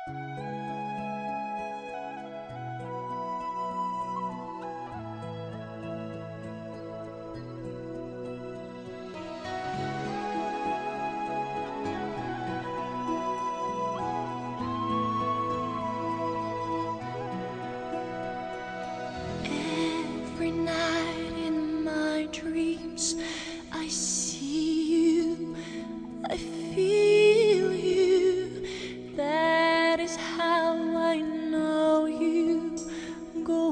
Every night in my dreams, I see you, I feel you. That is how I know you. Go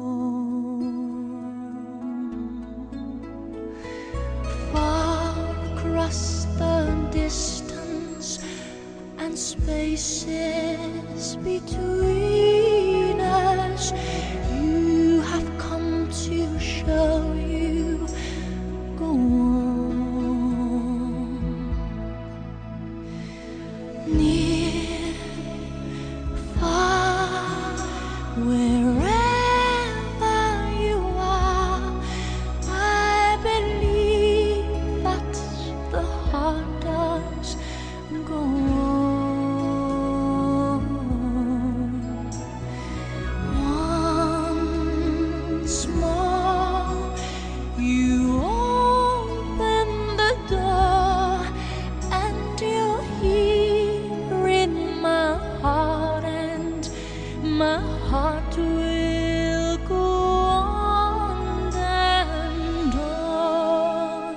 on. Far across the distance and spaces between us, you have come to show you. Go on. Near, far, wherever you are, I believe that the heart does. Go on. Once more, you open the door, and you're here in my heart, and my heart will go on and on.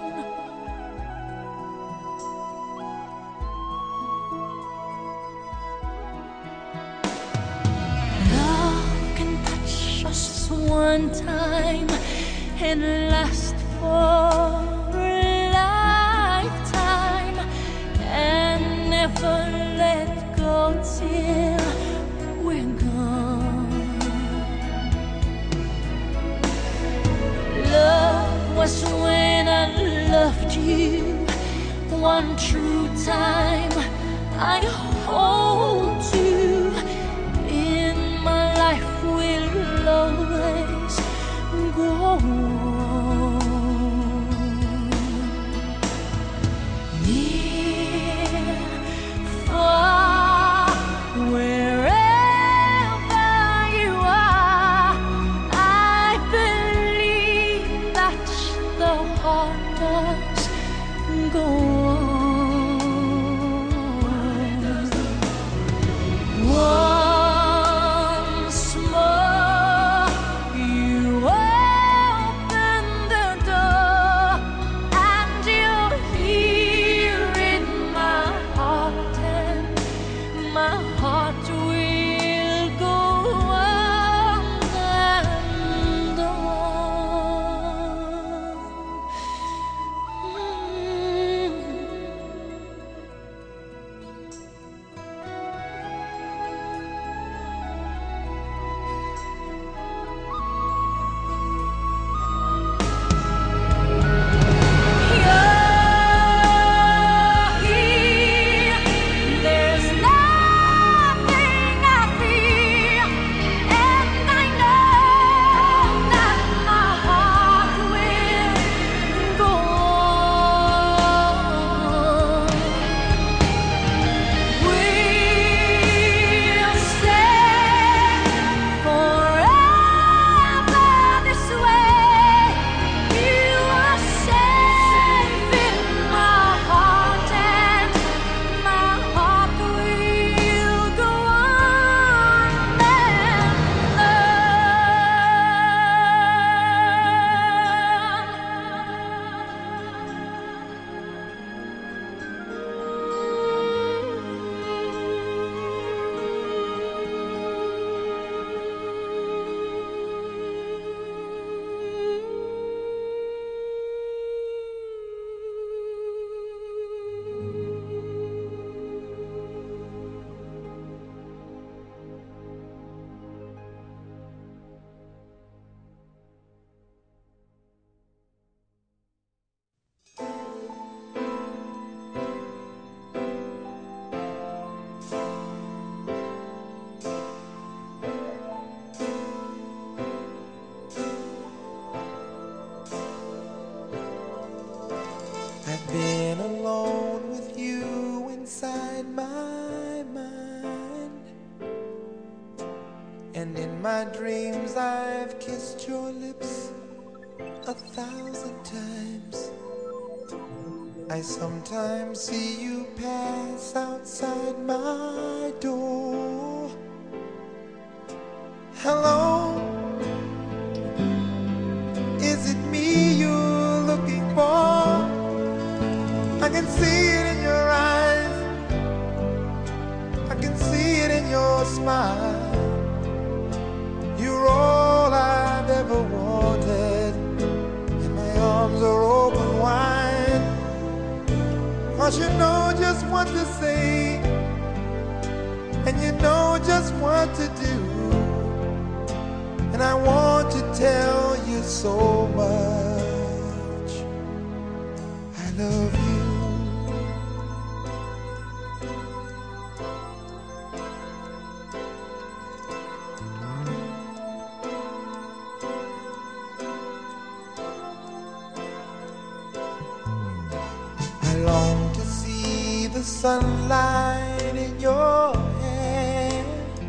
Love can touch us one time and last for a lifetime, and never let go till we're gone. Love was when I loved you one true time. I hold you in my life, will always go on. Near, far, wherever you are, I believe that the heart does go on. Once more, you open the door, and you're here in my heart, and my heart will go on and on. You're here, there's nothing And in my dreams I've kissed your lips 1,000 times. I sometimes see you pass outside my door. Hello, is it me you're looking for? I can see it in your eyes, I can see it in your smile. You're all I've ever wanted, and my arms are open wide. 'Cause you know just what to say, and you know just what to do. And I want to tell you so much, I love you. I long to see the sunlight in your hair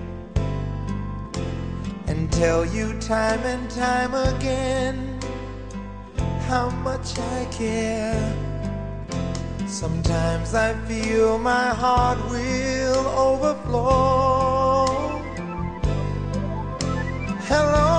and tell you time and time again how much I care. Sometimes I feel my heart will overflow. Hello,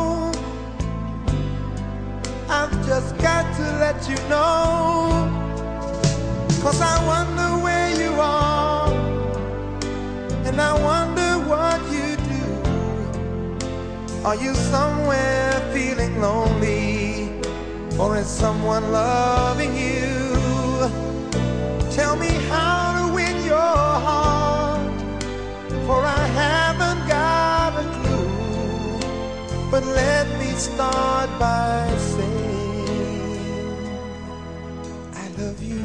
I've just got to let you know, 'cause I wonder where you are, and I wonder what you do. Are you somewhere feeling lonely, or is someone loving you? Tell me how to win your heart, for I haven't got a clue. But let me start by saying I love you.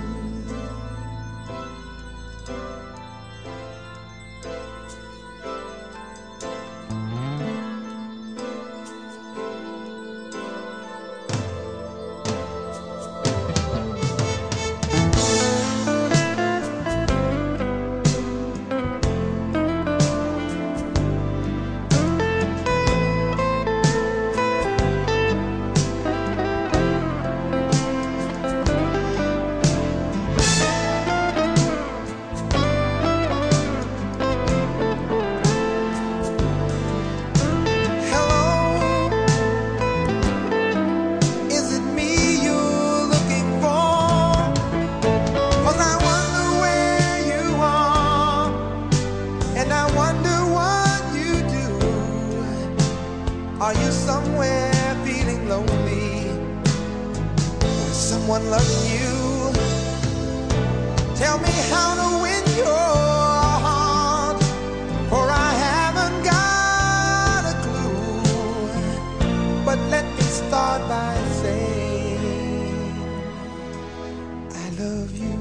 Are you somewhere feeling lonely? Is someone loving you? Tell me how to win your heart, for I haven't got a clue. But let me start by saying I love you.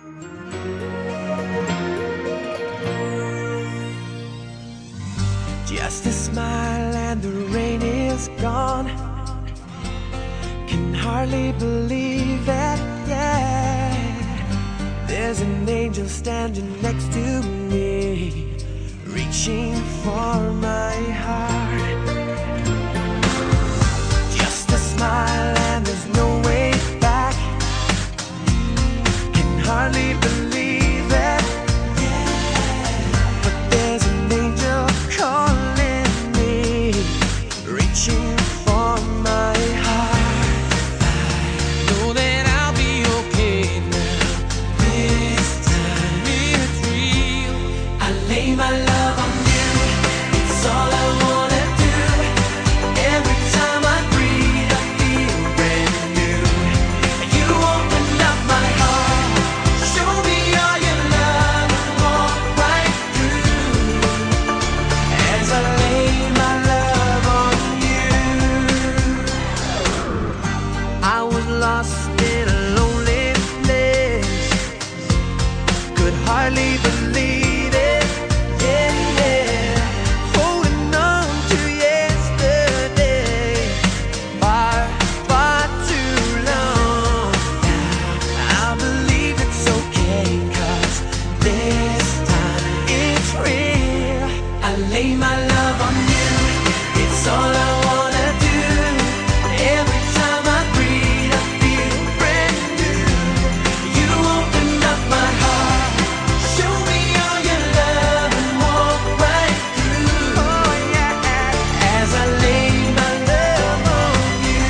Just a smile and the rain is gone. Can hardly believe it, yeah. There's an angel standing next to me, reaching for my heart. Just a smile and there's no way back. Can hardly believe it, yeah. But there's an angel calling me, reaching for my heart. I know that I'll be okay now. This time it's real. I lay my love on you. It's all I wanna do. Every time I breathe, I feel brand new. You open up my heart, show me all your love, and walk right through. As I lay my love on you, I was lost in a lonely place, could hardly believe it, yeah, yeah. Holding on to yesterday, far, far too long. Now I believe it's okay, 'cause this time it's real. I lay my love on you, it's all I wanna do. Every time I breathe, I feel brand new. You open up my heart, show me all your love, and walk right through. Oh yeah, as I lay my love on you.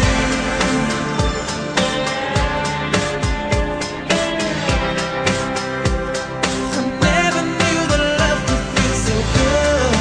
I never knew that love could feel so good.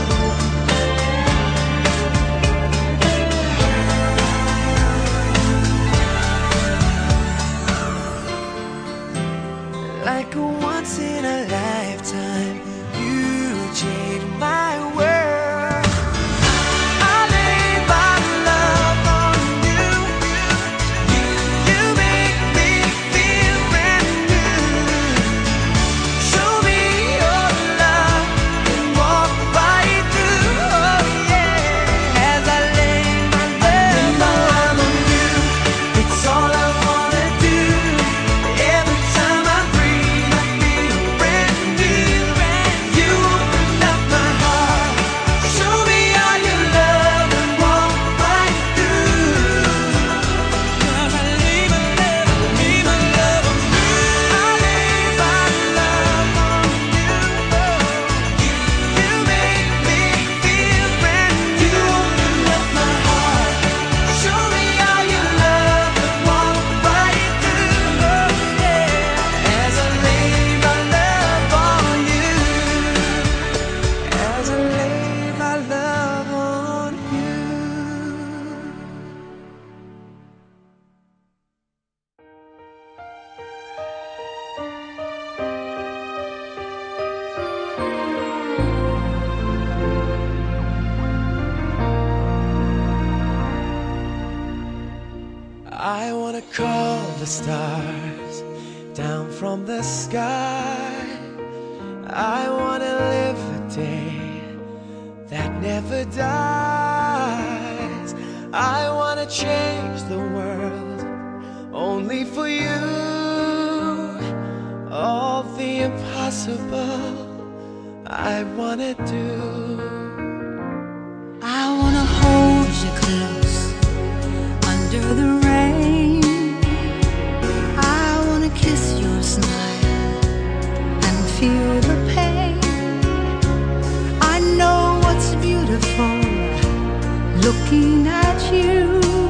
Like a once in a lifetime, you changed my world. I lay my love on you. You make me feel brand new. Show me your love and walk right through. Oh yeah, as I lay my love on you, it's all I wanna do. Every time I breathe, I feel brand new. You open up my heart, show me all your love, and walk right through. 'Cause I lay my love on you. I lay my love on you. You make me feel brand new. You open up my heart, show me all your love, and walk right through. Oh yeah, as I lay my love on you. As I lay my love on you. I wanna call the stars down from the sky. I wanna live a day that never dies. I wanna change the world only for you. All the impossible I wanna do. I wanna hold you close under the rain. I wanna kiss your smile and feel the pain. I know what's beautiful looking at you.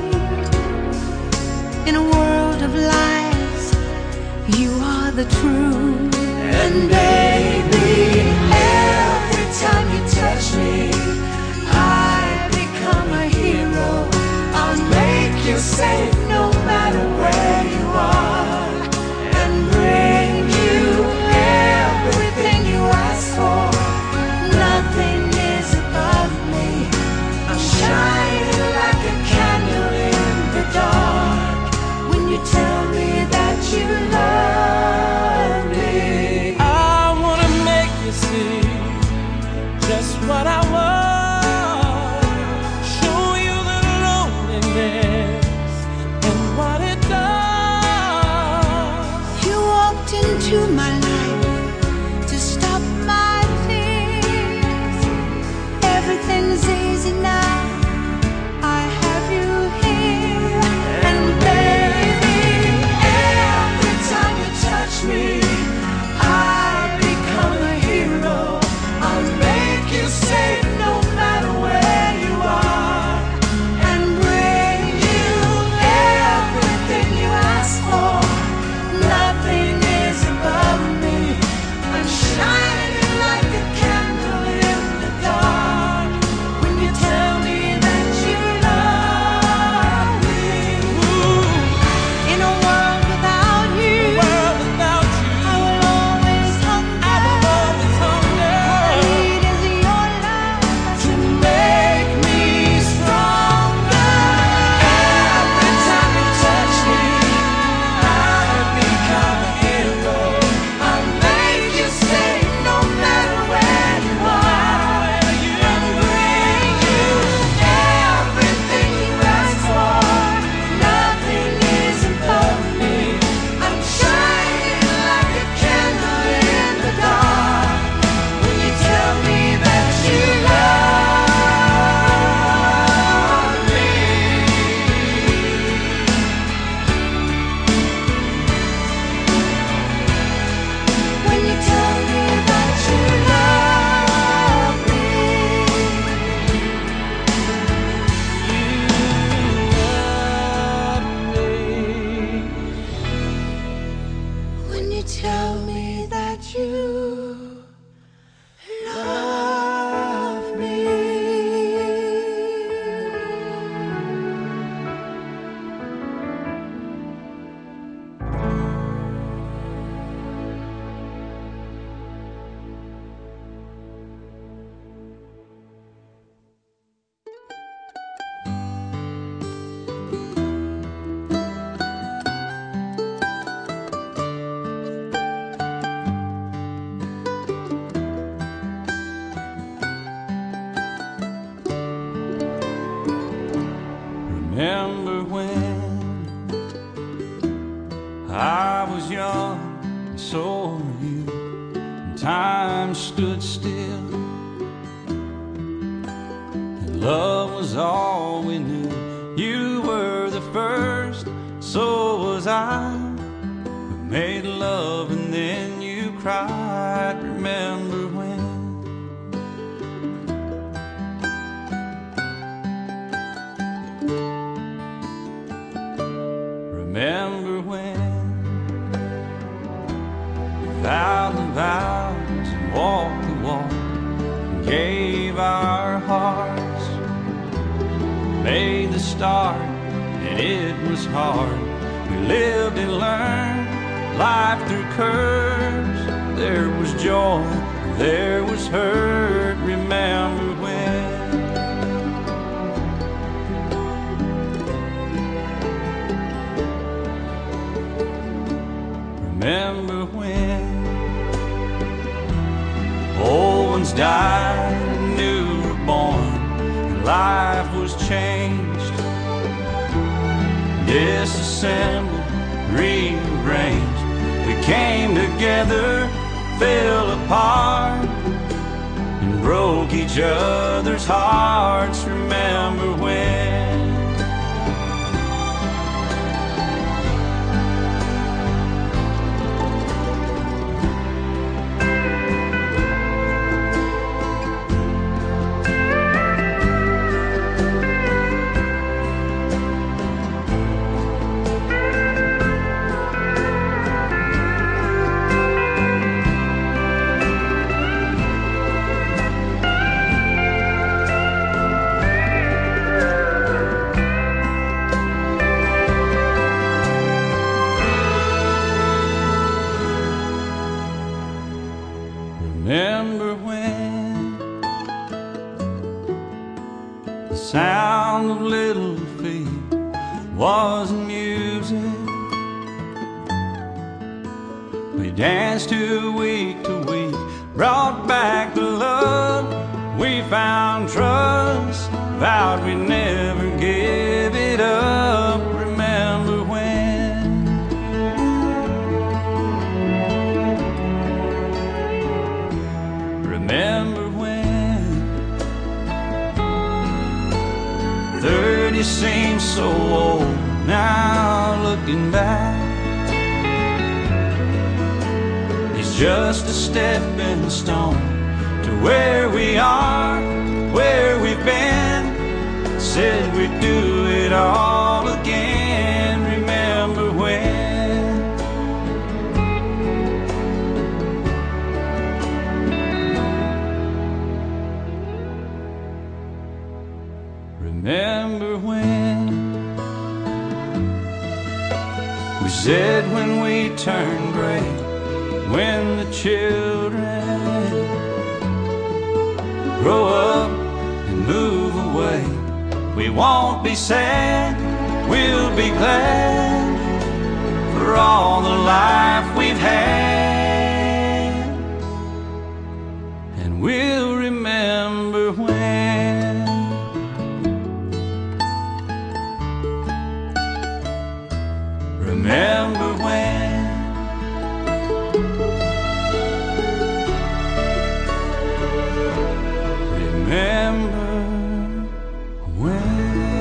In a world of lies, you are the truth. And baby, every time you touch me, I become a hero. I'll make you safe no matter where you are, and bring you everything you ask for. Nothing is above me. I'm shining like a candle in the dark when you tell me that you love walked into my life to stop my tears. Everything's easy now, I have you here. And baby, every time you touch me, I become a hero. I'll make you safe no matter where you are, and bring you everything you ask for. Nothing is above me. I'm shining like a candle in the dark when you tell me that you love me. In a world without you, I will always hunger. All I need is your love to make me stronger. Every time you touch me, I become a hero. I'll make you safe no matter where you are, and bring you everything you ask for. Nothing is above me. I'm shining like a candle in the dark when you tell me that you love me. When you tell me that you love me. When you tell me that you love me. Remember when I was young and so were you, and time stood still, and love was all we knew. You were the first, so was I. We made love and then you cried. Remember when? Remember when we vowed the vows and walked the walk and gave our hearts, made the start, and it was hard. We lived and learned life through curves. There was joy, there was hurt. Remember when? Remember when old ones died and new were born, and life was changed, disassembled, rearranged. We came together, fell apart, and broke each other's hearts. Remember when? Remember when the sound of little feet was music? We danced to week, brought back the love. We found trust, vowed we'd never give it up. Remember when? looking back is just a stepping stone to where we are, where we've been. Said we'd do it all again. Remember when? Remember when we said when we turn gray, when the children grow up and move away, we won't be sad, we'll be glad for all the life we've had. And we'll remember when. Remember when. Remember when.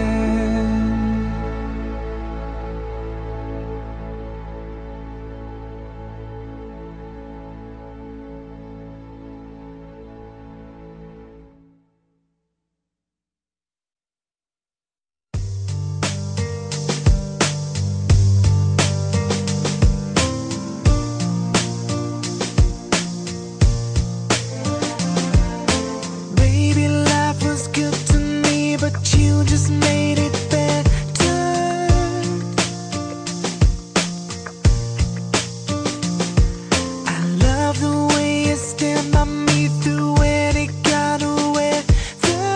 Baby, life was good to me, but you just made it better. I love the way you stand by me through any kind of weather.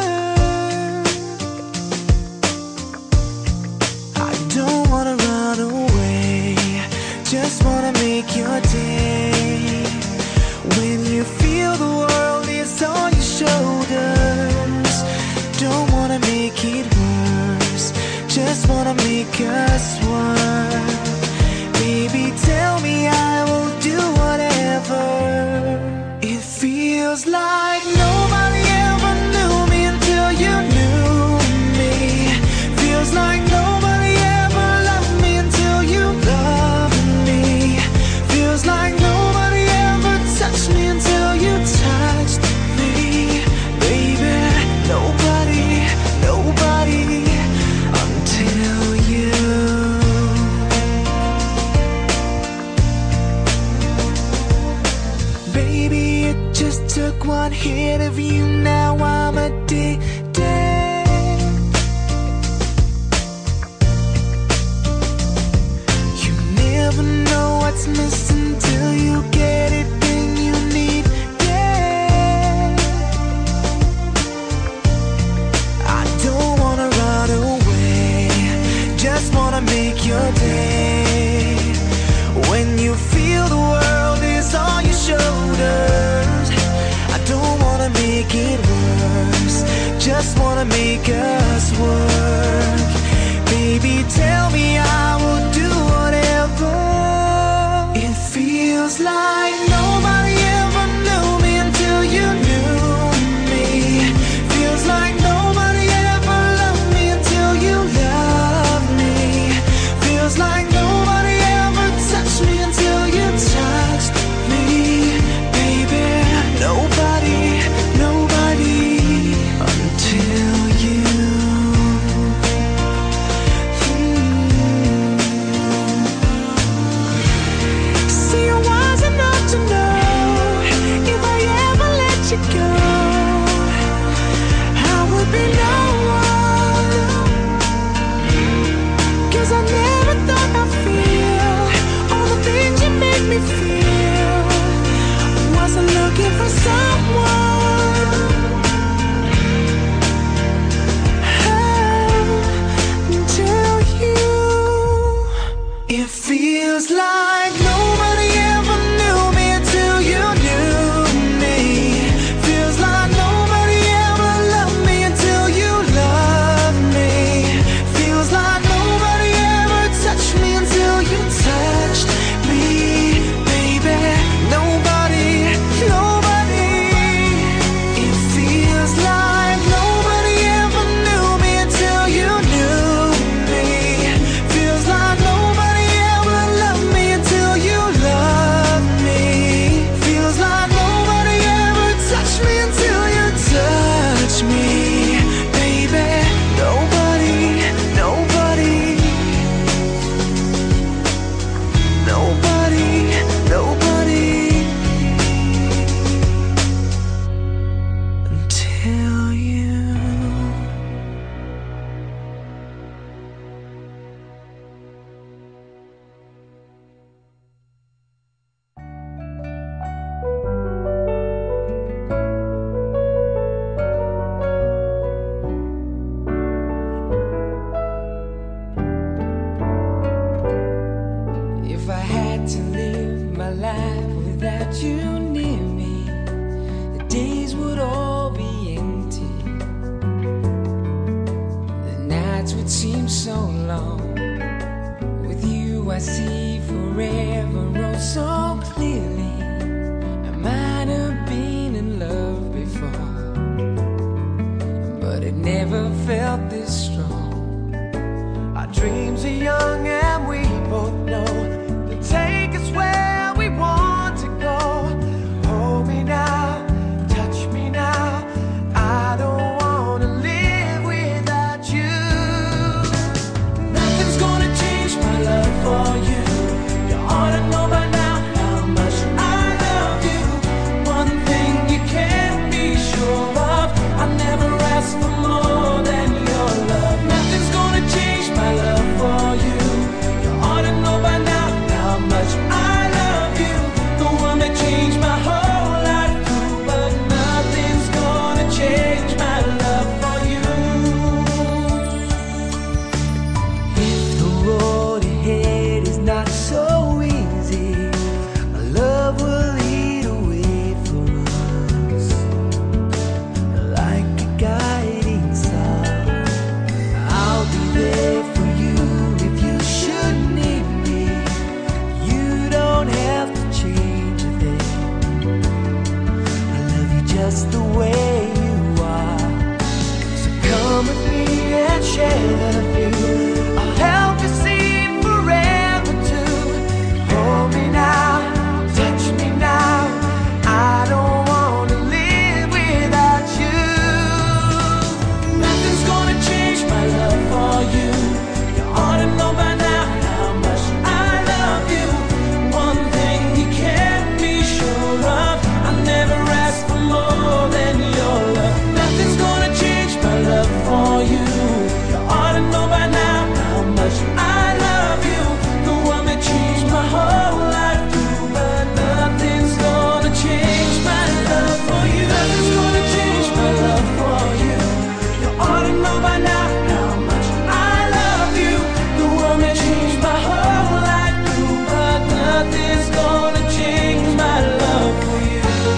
I don't wanna run away, just wanna make your day. When you feel the world is on your shoulders, don't wanna make it worse, just wanna make us work. Baby, tell me I will do whatever. It feels like nobody ever knew me until you knew me. Feels like nobody ever loved me until you loved me. Feels like nobody ever touched me until you touched me. Baby, nobody, nobody until you. Baby, it just took one hit of you, now I'm addicted. You never know what's missing till you get it, then you need it. I don't wanna run away, just wanna make your day. When you feel the world is on your shoulders, I don't wanna make it worse, just wanna make us work. Baby, tell me I will do whatever. It feels like nobody ever knew me until you knew me. Feels like nobody ever loved me until you loved me. Feels like nobody ever touched me until you touched me. Baby, nobody, nobody until you. See, I was enough to know if I ever let you go, I would be no one. 'Cause I never thought I'd feel all the things you make me feel. Wasn't looking for someone. Until you. It feels like nobody ever knew me until you knew me. Feels like nobody ever loved me until you loved me. Feels like nobody ever touched me until you touched me. Baby, without you near me, the days would all be empty. The nights would seem so long. With you I see forever oh so clearly. I might have been in love before, but it never felt this strong. Our dreams are young and we both know they'll take us where we want to go. Hold me now, touch me now. I don't wanna live without you. Nothing's gonna change my love for you. You ought to know by now how much I love you. One thing you can't be sure of, I never asked for more than your love. Nothing's gonna change my love for you. You ought to know by now how much I love you. The one that changed my whole life through, but nothing's gonna change my love for you. If the road ahead is not so easy, our love will lead away for us like a guiding star. I'll be there for you if you should need me. You don't have to change a thing. I love you just the way you are. So come with me and share the view. I'll help you see forever too. Hold me now, touch me now. I don't wanna live without you. Nothing's gonna change my love for you. You ought to know by now how much I love you. One thing you can't be sure of, I never asked for more than your love. Nothing's gonna change my love for you. You ought to know by now how much I love you. The one that changed my whole life through, but nothing's gonna change my love for you. Nothing's gonna change my love for you. You ought to know by now how much I love you. The one that changed my whole life through, but nothing's gonna change my love for you.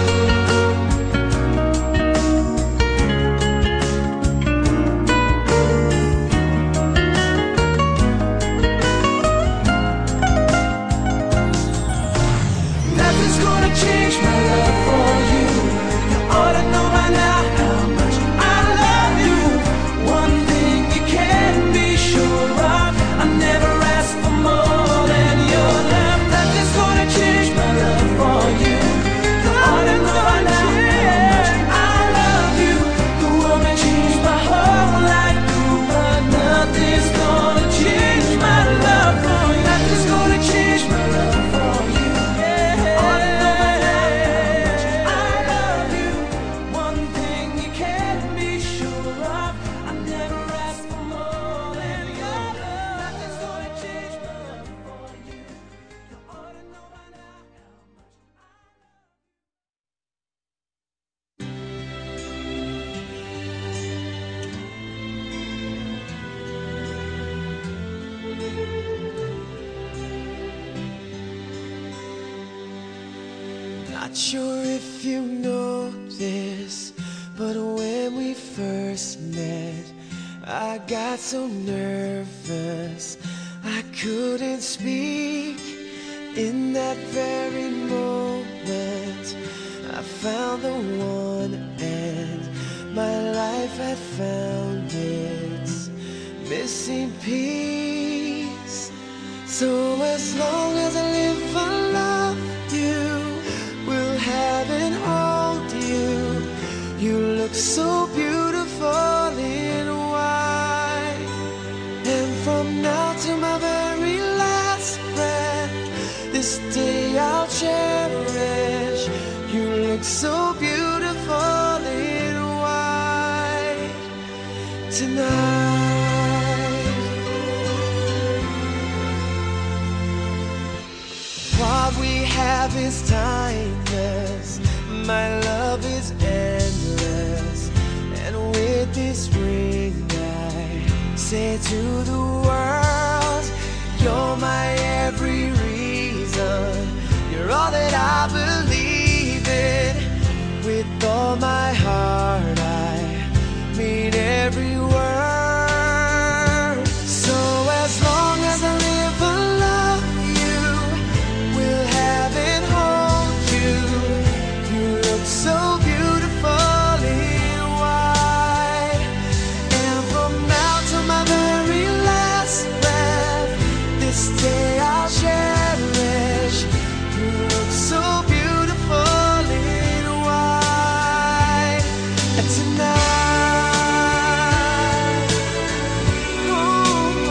Nothing's gonna change my love for you. You ought to know by now how much I love you. One thing you can't be sure of, I never asked for more than your love. Nothing's gonna change my love for you. You ought to know by now how much I love you. The one that changed my whole life through, but nothing's gonna change my love for you. Nothing's gonna change my love for you. You ought to know by now how much I love you. One thing you can't be sure of, I never asked for more than your love. Nothing's gonna change my love for you. You ought to know by now how much Not sure if you know this, but when we first met, I got so nervous I couldn't speak. In that very moment, I found the one, and my life had found its missing piece. So as long as I live, I love you, will have and hold you. You look so beautiful in white, and from now to my very last breath, this day I'll cherish. You look so beautiful in white tonight. What we have is timeless, my love is endless, and with this ring I say to the world, you're my every reason, you're all that I believe. With all my heart, I mean every word. So as long as I live, I love you, will have and hold you. You look so beautifully white. And from now to my very last breath, this day I'll cherish. You look so beautifully white. And tonight, ooh,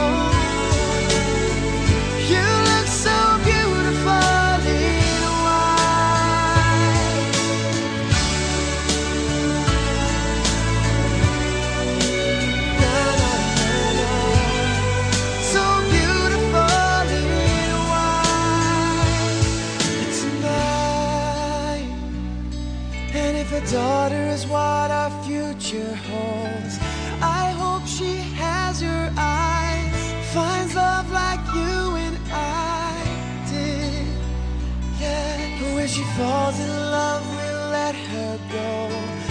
you look so beautifully white. Na, na, na, na. So beautifully white. And tonight, and if a daughter is what our future holds, I hope she has your eyes, finds love like you and I did. Yeah, but when she falls in love, we'll let her go.